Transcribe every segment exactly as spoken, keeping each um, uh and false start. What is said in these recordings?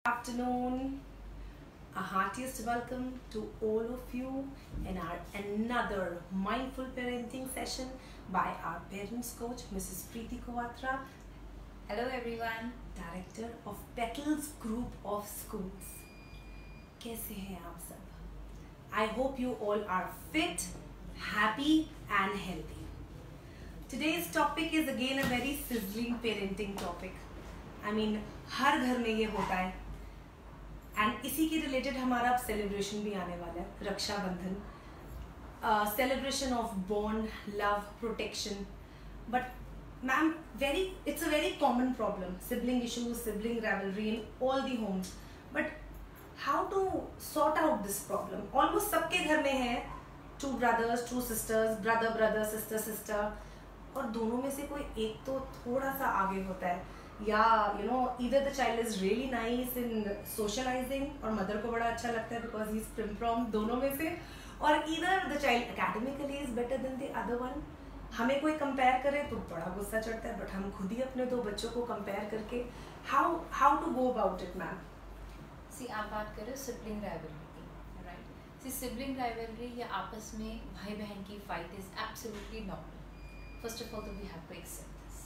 Afternoon, a heartiest welcome to all of you in our another mindful parenting session by our parents coach Missus Preeti Kawatra. Hello everyone, Director of Petals Group of Schools. कैसे हैं आप सब? I hope you all are fit, happy and healthy. Today's topic is again a very sizzling parenting topic. I mean, हर घर में ये होता है. And इसी के रिलेटेड हमारा अब सेलिब्रेशन भी आने वाला है, Rakshabandhan, celebration of bond, love, protection. But ma'am, very it's a very common problem, sibling issues, sibling rivalry in all the homes. But how to sort out this problem? Almost सबके घर में है, two brothers, two sisters, brother brother, sister sister, और दोनों में से कोई एक तो थोड़ा सा आगे होता है, या you know either the child is really nice in socialising और मदर को बड़ा अच्छा लगता है because he is prim from दोनों में से, और either the child academically is better than the other one. हमें कोई कंपेयर करे तो बड़ा गुस्सा चढ़ता है, बट हम खुद ही अपने दो बच्चों को कंपेयर करके how how to go about it ma'am? See आप बात कर रहे हो सिबलिंग राइवलरी की, राइट? सी सिबलिंग राइवलरी या आपस में भाई बहन की fight is absolutely normal. First of all तो we have to accept this.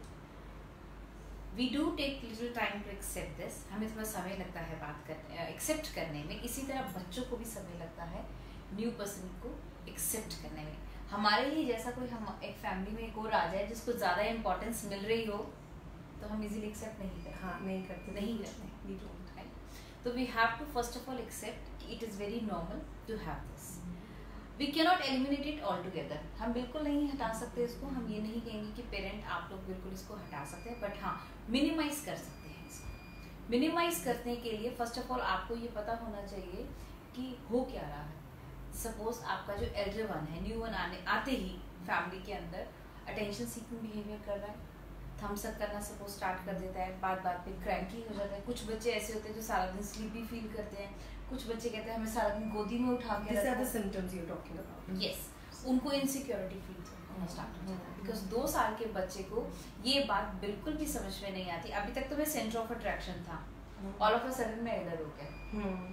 We do take little time to accept this. हमें थोड़ा समय लगता है बात करने, एक्सेप्ट करने में. इसी तरह बच्चों को भी समय लगता है न्यू पर्सन को एक्सेप्ट करने में. हमारे ही जैसा कोई हम एक फैमिली में एक और आ जाए जिसको ज़्यादा इंपॉर्टेंस मिल रही हो तो हम इजीली एक्सेप्ट नहीं करते. हाँ, नहीं करते नहीं करते वी डोंट, राइट? तो we have to first of all accept कि it is very normal to have this. We cannot eliminate it all together. हम बिल्कुल नहीं हटा सकते इसको. हम ये नहीं कहेंगे कि पेरेंट आप लोग बिल्कुल इसको हटा सकते हैं, बट हाँ मिनिमाइज कर सकते हैं इसको. मिनिमाइज करने के लिए फर्स्ट ऑफ ऑल आपको ये पता होना चाहिए कि हो क्या रहा है. सपोज आपका जो एल्डर वन है, न्यू वन आने आते ही फैमिली के अंदर अटेंशन सीकिंग बिहेवियर कर रहा है, थम्स अप करना सपोज स्टार्ट कर देता है, बात बात पे क्रैंकी हो जाता है. कुछ बच्चे ऐसे होते हैं जो सारा दिन स्लीपी फील करते हैं. कुछ बच्चे कहते हैं हमें सारा दिन गोदी में उठा के These are the symptoms you're talking about. Yes, उनको इनसिक्योरिटी फील होना स्टार्ट हो जाता है. बिकॉज दो साल के बच्चे को ये बात बिल्कुल भी समझ में नहीं आती. अभी तक तो मैं सेंटर ऑफ अट्रैक्शन था, ऑल ऑफ अ सडन मैं एल्डर हो गया.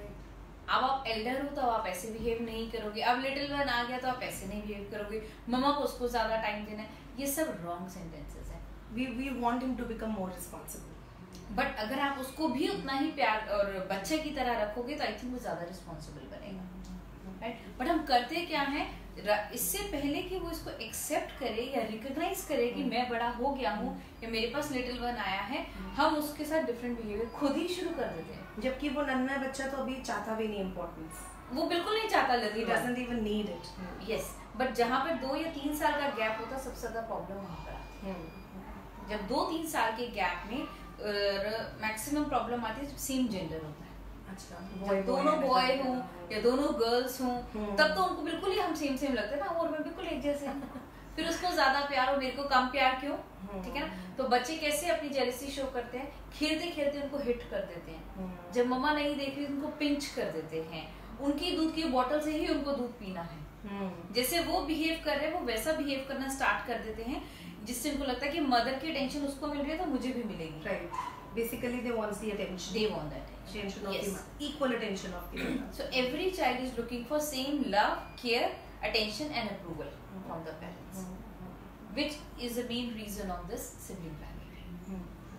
अब आप एल्डर हो तो आप ऐसे बिहेव नहीं करोगे. अब लिटिल वन आ गया तो आप ऐसे नहीं बिहेव करोगे. मम्मा को उसको ज्यादा टाइम देना है. ये सब रॉन्ग सेंटेंसेस है. We we want him to become more responsible. But अगर आप उसको भी उतना ही प्यार और बच्चे की तरह रखोगे तो आई थिंक वो ज्यादा रिस्पॉन्सिबल बनेगा, राइट? बट हम करते क्या है, इससे पहले कि वो इसको एक्सेप्ट करे या रिकॉग्नाइज करे कि मैं बड़ा हो गया हूँ या मेरे पास लिटिल वन आया है, हम उसके साथ डिफरेंट बिहेवियर खुद ही शुरू कर देते हैं. जबकि वो नन्हा बच्चा तो अभी चाहता भी नहीं इम्पोर्टेंस. वो बिल्कुल नहीं चाहता little one. doesn't even need it. Yes, but जहाँ पर दो या तीन साल का गैप होता है सबसे ज्यादा प्रॉब्लम वहाँ पर आती है. जब दो तीन साल के गैप में मैक्सिमम प्रॉब्लम आती है जब सेम जेंडर होता है. अच्छा, जब दोनों बॉय हों या दोनों गर्ल्स हों तब तो उनको बिल्कुल ही हम सेम सेम लगते हैं ना, और मैं बिल्कुल एक जैसे. फिर उसको ज्यादा प्यार और मेरे को कम प्यार क्यों? ठीक है ना. तो बच्चे कैसे अपनी जेलसी शो करते हैं? खेलते खेलते उनको हिट कर देते हैं. जब मम्मा नहीं देख रही उनको पिंच कर देते हैं. उनकी दूध की बोतल से ही उनको दूध पीना है. जैसे वो बिहेव कर रहे हैं वो वैसा बिहेव करना स्टार्ट कर देते हैं, जिससे उनको लगता है कि मदर की अटेंशन उसको मिल रही है तो मुझे भी मिलेगी. Right. Basically they want the attention. They want the attention. Attention of Yes. the mother. Equal attention of the mother. So every child is looking for same love, care, attention and approval mm-hmm. from the parents, mm-hmm. which is the main reason of this sibling rivalry.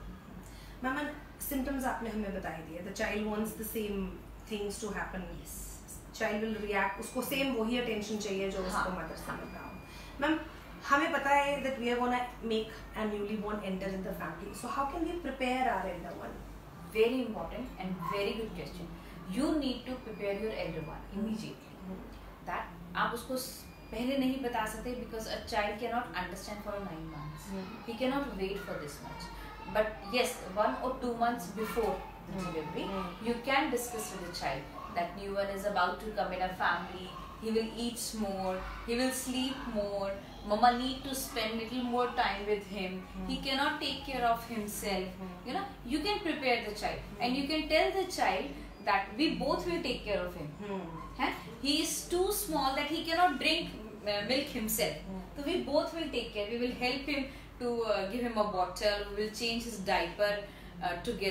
Mama, symptoms आपने हमें बता ही दिया. The child wants the same things to happen. Yes. Child will react. उसको same वही attention चाहिए जो हाँ. उसको mother से मिल रहा हो. Ma'am, हमें पता है that we are gonna make a newly born enter in the family. So how can we prepare our elder one? Very important and very good question. You need to prepare your elder one immediately. Mm-hmm. That आप उसको पहले नहीं बता सकते because a child cannot understand for nine months. Mm-hmm. He cannot wait for this much. But yes, one or two months before the delivery, mm-hmm. you can discuss with the child that new one is about to come in a family. He will eat more. He will sleep more. Mama need to spend little more time with him. Mm. He cannot take care of himself. Mm. You know, you can prepare the child mm. and you can tell the child that we both will take care of him. Mm. Huh? He is too small that he cannot drink uh, milk himself. Mm. So we both will take care. We will help him to uh, give him a bottle. We will change his diaper uh, together.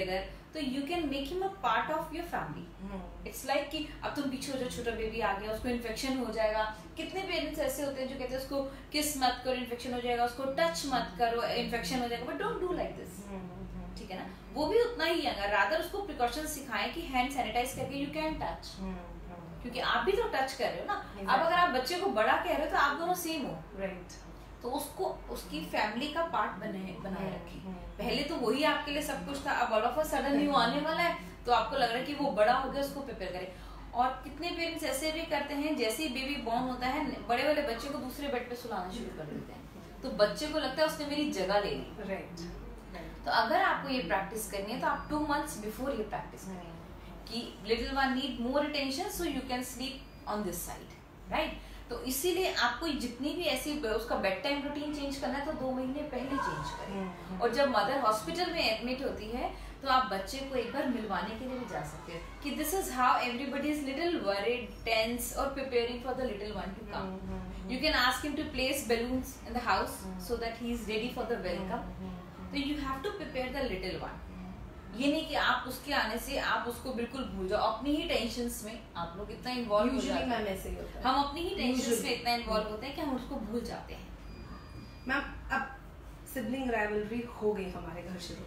तो you can make him a part of your family. It's like कि अब तुम पीछे हो जाओ, छोटा baby आ गया, उसको इन्फेक्शन हो जाएगा। कितने पेरेंट्स ऐसे होते हैं जो कहते हैं उसको किस मत करो इन्फेक्शन हो जाएगा, उसको टच मत करो इन्फेक्शन हो जाएगा, but don't do like this, ठीक है ना। वो भी उतना ही है, रादर उसको प्रिकॉशन सिखाएं कि हैंड सैनिटाइज करके यू कैन टच, क्योंकि आप भी तो टच कर रहे हो ना। exactly. अब अगर आप बच्चे को बड़ा कह रहे हो तो आप दोनों सेम हो, राइट right. तो उसको उसकी फैमिली का पार्ट बनाए बनाए रखें। पहले तो वही आपके लिए सब कुछ था, अब all of a sudden new आने वाला है तो आपको लग रहा है कि वो बड़ा हो गया, उसको प्रिपेयर करें। और कितने पेरेंट्स ऐसे भी करते हैं, जैसे ही बेबी बॉर्न होता है बड़े वाले बच्चे को दूसरे बेड पे सुलाना शुरू कर देते हैं, तो बच्चे को लगता है उसने मेरी जगह ले ली, राइट। तो अगर आपको ये प्रैक्टिस करनी है तो आप टू मंथ्स बिफोर ये प्रैक्टिस करें कि little one need more attention so you can sleep on this side, right. तो इसीलिए आपको जितनी भी ऐसी उसका बेड टाइम रूटीन चेंज करना है तो दो महीने पहले चेंज करें। और जब मदर हॉस्पिटल में एडमिट होती है तो आप बच्चे को एक बार मिलवाने के लिए भी जा सकते हैं कि this is how everybody is little worried, tense और preparing for the little one to come. You can ask him to place balloons in the house so that he is ready for the welcome. तो you have to prepare the little one. ये नहीं कि आप उसके आने से आप उसको बिल्कुल भूल जाओ। अपनी ही टेंशन्स में आप लोग इतना इन्वॉल्व हो जाते हैं, हम अपनी ही टेंशन्स में इतना इन्वॉल्व होते हैं कि हम उसको भूल जाते हैं। मैम अब सिबलिंग राइवलरी हो गई हमारे घर शुरू,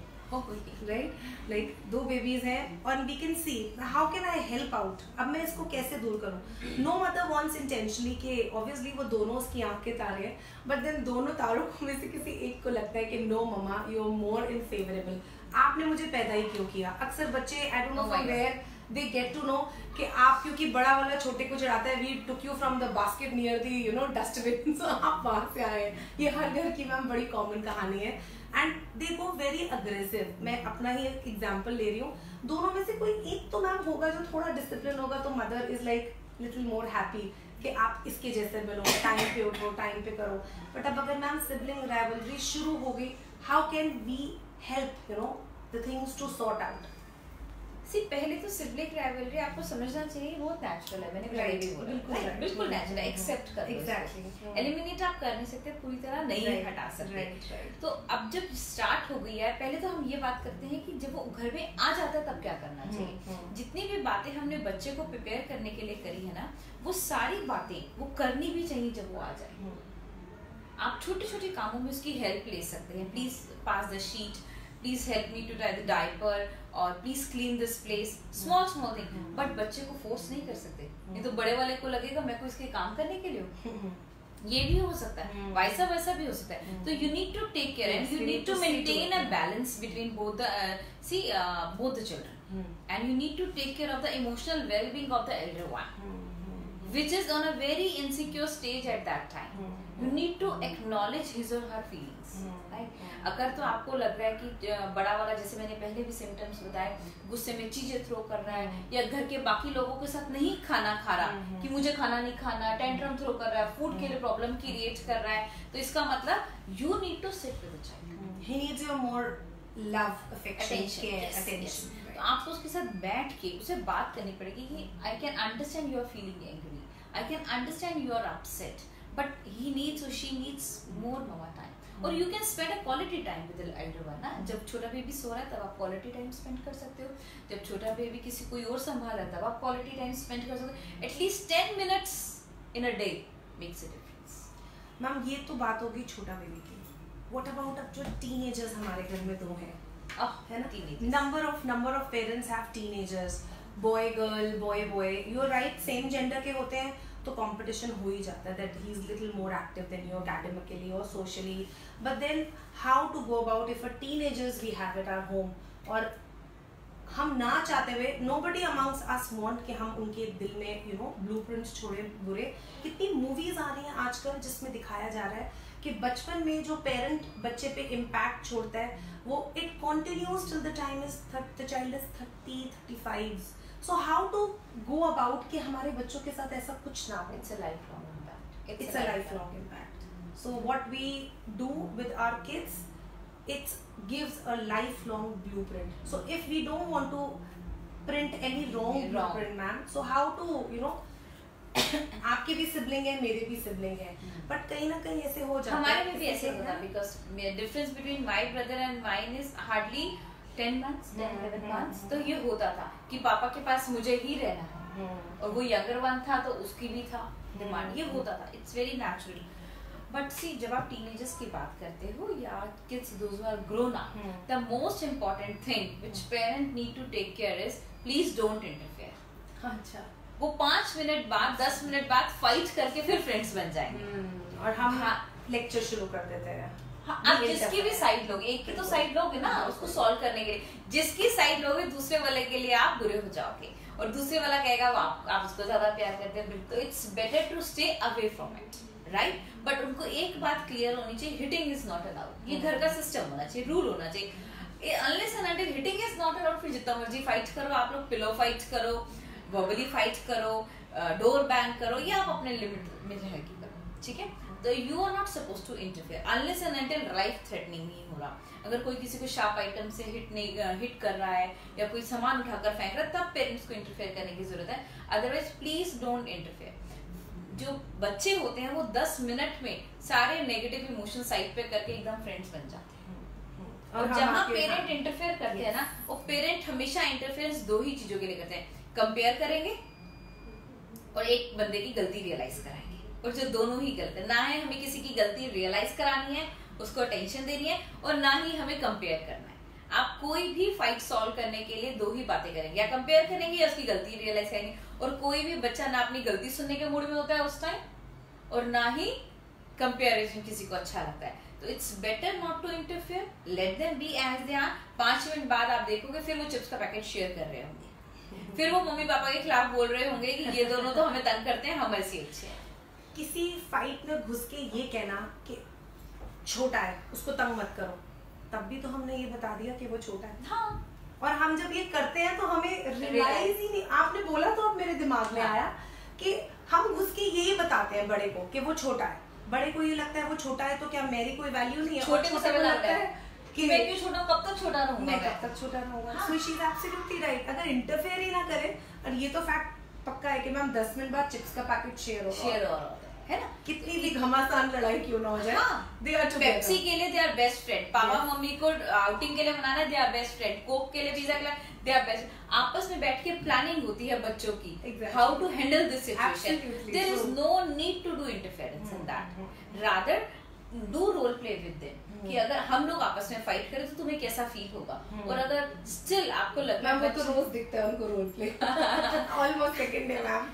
राइट, लाइक दो बेबीज हैं और we can see how can I help out. अब मैं इसको कैसे दूर करूं? नो मदर वांट्स इंटेंशनली कि ऑब्वियसली वो दोनों उसकी आंख के तारे हैं, बट देन दोनों तारों में से किसी एक को लगता है कि no mama you are more in favourable, आपने मुझे पैदा ही क्यों किया। अक्सर बच्चे I don't know from where they get to know कि आप क्योंकि बड़ा वाला छोटे को चढ़ाता है, we took you from the basket near the you know dustbin, so आप वहां से आए। ये हर घर की मैम बड़ी कॉमन कहानी है and they go very aggressive. मैं अपना ही एक एग्जाम्पल ले रही हूँ, दोनों में से कोई एक तो मैम होगा जो थोड़ा डिसिप्लिन होगा, तो mother is like little more happy कि आप इसके जैसे बनो, टाइम पे उठो, टाइम पे करो। बट अब अगर मैम सिबलिंग राइवलरी शुरू हो गई, how can we help you know the things to sort out? See पहले तो सिबलिंग राइवलरी आपको समझना चाहिए बहुत नेचुरल है, मैंने पहले भी बोला बिल्कुल नेचुरल है, एक्सेप्ट कर एग्जैक्टली। एलिमिनेट आप कर नहीं सकते, पूरी तरह नहीं हटा सकते। तो अब जब स्टार्ट हो गई है, पहले तो हम ये बात करते हैं कि जब वो घर में आ जाता है तब क्या करना चाहिए। जितनी भी बातें हमने बच्चे को प्रिपेयर करने के लिए करी है ना, वो सारी बातें वो करनी भी चाहिए जब वो आ जाए। आप छोटे छोटे कामों में उसकी हेल्प ले सकते हैं, please pass the sheet, please help me to tie the diaper, और please clean this place, small small thing. But बच्चे को फोर्स नहीं कर सकते, नहीं तो बड़े वाले को लगेगा मैं को इसके काम करने के लिए हूँ। ये भी हो सकता है, वैसा वैसा भी हो सकता है। तो you need to take care and you need to maintain a balance between both the see both the children, and you need to take care of the emotional wellbeing of the elder one, which is on a very insecure stage at that time. You need to acknowledge his or her feelings, right? अगर तो आपको लग रहा है कि बड़ा वाला, जैसे मैंने पहले भी सिम्टम्स बताए, गुस्से में चीजें थ्रो कर रहा है या घर के बाकी लोगों के साथ नहीं खाना खा रहा, कि मुझे खाना नहीं खाना, टेंट्रम थ्रो कर रहा है, फूड के लिए प्रॉब्लम क्रिएट कर रहा है, तो इसका मतलब you need to sit with the child. He needs your more love, affection, care, attention. तो आपको उसके साथ बैठ के उसे बात करनी पड़ेगी कि I can understand you are feeling angry, I can understand you are upset, but he needs और she needs more mama time. और you can spend a quality time with the elder one ना। जब छोटा baby सो रहा है तब आप quality time spend कर सकते हो, जब छोटा बेबी किसी कोई और संभाल रहा है तब आप क्वालिटी टाइम स्पेंड कर सकते हो। At least ten minutes in a day makes a difference. Ma'am ये तो बात होगी छोटा बेबी की, व्हाट अबाउट अब जो टीनेजर्स हमारे घर में दो हैं, है ना, number of number of parents have teenagers, boy girl, boy boy, you are right, same gender के होते हैं तो कंपटीशन हो ही जाता है, that he is little more active than you academically और socially. But then how to go about if a teenagers we have at our home, और हम ना चाहते हुए, नोबडी अमंग्स अस वांट कि हम उनके दिल में यू नो ब्लूप्रिंट्स छोड़े बुरे। कितनी मूवीज आ रही हैं आजकल जिसमें दिखाया जा रहा है कि बचपन में जो पेरेंट बच्चे पे इम्पैक्ट छोड़ता है वो it continues till the time is the child is thirty thirty five. So how to go about कि हमारे बच्चों के साथ ऐसा कुछ ना हो। It's a life long impact, it's a life long impact. So what we do with our kids, it gives a lifelong blueprint. So if we don't want to print any wrong, wrong. blueprint, ma'am, so how to you know आपके भी sibling है, मेरे भी sibling है, but कहीं ना कहीं ऐसे हो जाता है। हमारे में भी ऐसे होता है, because difference between my brother and mine is hardly ten months ten eleven months तो ये होता था कि पापा के पास मुझे ही रहना है, और वो यंगर वन था तो उसकी भी था डिमांड, ये होता था. It's very natural. But see, जब आप टीनेजर्स की बात करते हो या kids those who are grown up, the most important thing which parent need to take care is please don't interfere. अच्छा. वो पांच मिनट बाद दस मिनट बाद फाइट करके फिर फ्रेंड्स बन जाएंगे और हम लेक्चर शुरू कर देते हैं. हाँ, आप जिसकी भी साइड लोगे, एक की तो साइड लोगे ना उसको सॉल्व करने के लिए, जिसकी साइड लोगे दूसरे वाले के लिए आप बुरे हो जाओगे, और दूसरे वाला कहेगा आप, आप उसको ज्यादा प्यार करते हैं. तो it's better to stay away from it, right. But उनको एक बात क्लियर होनी चाहिए, हिटिंग इज नॉट अलाउड. ये घर का सिस्टम होना चाहिए, रूल होना चाहिए. Unless and until hitting is not allowed, फिर जितना मर्जी फाइट करो, आप लोग पिलो फाइट करो, वर्बली फाइट करो, डोर बैंग करो, या आप अपने लिमिट में रह के करो, ठीक है. तो you are not suppose to interfere unless and until life threatening नहीं हो रहा. अगर कोई किसी को शार्प आइटम से हिट नहीं हिट कर रहा है या कोई सामान उठाकर फेंक रहा है, तब पेरेंट्स को इंटरफेयर करने की जरूरत है. Otherwise please don't interfere. जो बच्चे होते हैं वो दस मिनट में सारे नेगेटिव इमोशन साइड पे करके एकदम फ्रेंड्स बन जाते हैं. और जहाँ पेरेंट इंटरफेयर करते हैं ना, वो पेरेंट हमेशा इंटरफेरेंस दो ही चीजों के लिए करते हैं, कंपेयर करेंगे और एक बंदे की गलती रियलाइज कराएंगे, और जो दोनों ही गलत है. ना है हमें किसी की गलती रियलाइज करानी है, उसको अटेंशन देनी है, और ना ही हमें कंपेयर करना है. आप कोई भी फाइट सॉल्व करने के लिए दो ही बातें करेंगे, या कंपेयर करेंगे या उसकी गलती रियलाइज करेंगे. और कोई भी बच्चा ना अपनी गलती सुनने के मूड में होता है उस टाइम, और ना ही कंपेरिजन किसी को अच्छा लगता है. तो it's better not to interfere, let them be as they are. पांच मिनट बाद आप देखोगे फिर वो चिप्स का पैकेट शेयर कर रहे होंगे, फिर वो मम्मी पापा के खिलाफ बोल रहे होंगे कि ये दोनों तो हमें तंग करते हैं, हम ऐसे अच्छे हैं. किसी फाइट में घुस के ये कहना कि छोटा है उसको तंग मत करो, तब भी तो हमने ये बता दिया कि वो छोटा है. हाँ. और हम जब ये करते हैं तो हमें रियलाइज ही नहीं. आपने बोला तो अब मेरे दिमाग में आया कि हम घुस के यही बताते हैं बड़े को कि वो छोटा है. बड़े को ये लगता है वो छोटा है तो क्या मेरी कोई वैल्यू नहीं है. छोटे को सब लगता है कि मैं क्यों छोटा हूं, कब तक छोटा रहूंगा, मैं कब तक छोटा रहूंगा. So she is absolutely right. अगर इंटरफेयर ही ना करे, और ये तो फैक्ट पक्का है कि मैम दस मिनट बाद चिप्स का पैकेट शेयर हो शेयर हो रहा है ना, कितनी भी घमासान लड़ाई क्यों ना हो जाए. They are together. पेप्सी के लिए दे आर बेस्ट फ्रेंड, पापा मम्मी को आउटिंग के लिए बनाना है, they are best friend. Coke के लिए, पिज्जा के लिए, दे आर बेस्ट. आपस में बैठ के प्लानिंग होती है बच्चों की, how to handle this situation. There is no need to do interference in that. Rather do role play with them, कि अगर हम लोग आपस में फाइट करें तो तुम्हें कैसा फील होगा. और अगर स्टिल आपको लगता है, मैम वो तो रोज दिखता है उनको role play almost second day ma'am.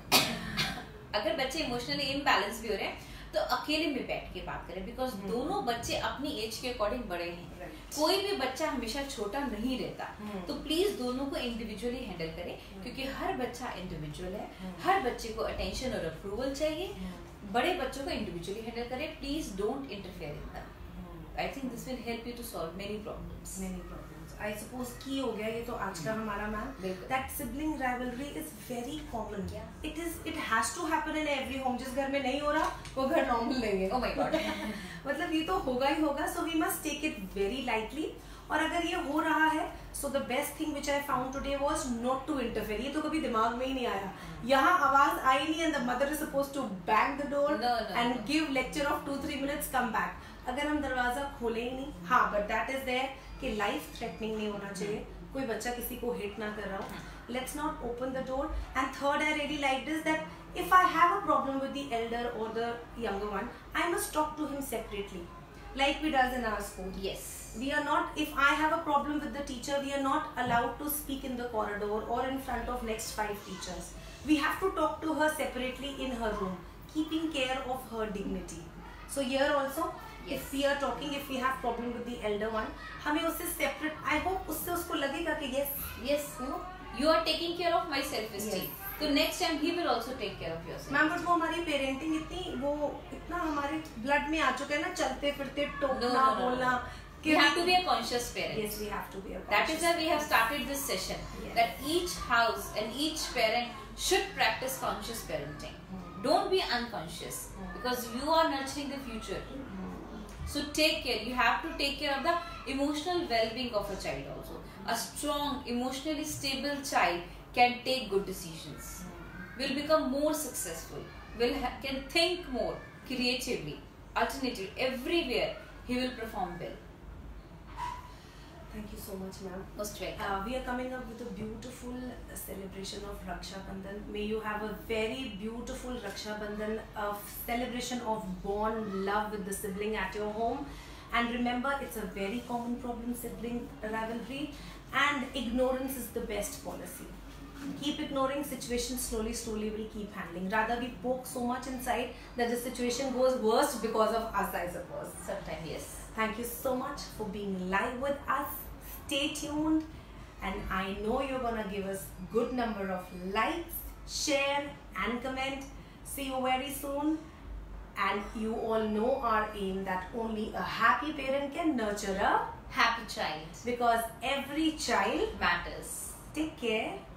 अगर बच्चे इमोशनली इम्बैलेंस भी हो रहे हैं तो अकेले में बैठ के बात करें, बिकॉज दोनों बच्चे अपनी एज के अकॉर्डिंग बड़े हैं. कोई भी बच्चा हमेशा छोटा नहीं रहता. तो प्लीज दोनों को इंडिविजुअली हैंडल करें, क्योंकि हर बच्चा इंडिविजुअल है. हर बच्चे को अटेंशन और अप्रूवल चाहिए. बड़े बच्चों को इंडिविजुअली हैंडल करें. Please don't interfere in that. I think this will help you to solve many problems. Many problems I suppose की हो गया ये तो आज का हमारा ma'am. That sibling rivalry is very common. It is it has to happen in every home. जिस घर में नहीं हो रहा वो घर नॉर्मल नहीं है. Oh my god. मतलब ये तो होगा ही होगा. So we must take it very lightly. और अगर ये हो रहा है, so the best thing which I found today was not to interfere. ये तो कभी दिमाग में ही नहीं आया. यहाँ आवाज आई नहीं and the mother is suppose to bang the door and give lecture of two three minutes, come back. अगर हम दरवाजा खोले ही नहीं, हाँ बट दैट इज देयर कि लाइफ थ्रेटनिंग नहीं होना चाहिए. कोई बच्चा किसी को हिट ना कर रहा हो. Let's not open the door. And third I really like this, that if I have a problem with the elder और the younger one, I must talk to him separately, like we does in our school. Yes. We are not, if I have a problem with the teacher, we are not allowed to speak in the corridor or in front of next five teachers. We have to talk to her separately in her room, keeping care of her dignity. So here also, yes. If we are talking, if we have problem with the elder one, हमें उससे separate, I hope उससे उसको लगेगा कि yes, yes, you know, you are taking care of my self-esteem. Yes. तो next time he will also take care of yourself. Ma'am but वो हमारी parenting इतनी, वो इतना हमारे ब्लड में आ चुका है ना, चलते फिरते टोकना बोलना. We have to be a conscious parent. Yes, we have to be a conscious. That is why we have started this session. Yes. That each house and each parent should practice conscious parenting. Mm. Don't be unconscious, mm. because you are nurturing the future. Mm. So take care. You have to take care of the emotional well-being of a child also. A strong, emotionally stable child can take good decisions, will become more successful, will ha can think more creatively, alternative, everywhere he will perform well. Thank you so much, ma'am. Most welcome. Uh, we are coming up with a beautiful celebration of Raksha Bandhan. May you have a very beautiful Raksha Bandhan, a celebration of bond, love with the sibling at your home. And remember, it's a very common problem, sibling rivalry, and ignorance is the best policy. Keep ignoring, situation slowly, slowly will keep handling. Rather, we poke so much inside that the situation goes worse because of us, I suppose. Sometimes, yes. Thank you so much for being live with us. Stay tuned, and I know you're gonna give us good number of likes, share and comment. See you very soon. And you all know our aim that only a happy parent can nurture a Happy child. because every child Matters. Take care.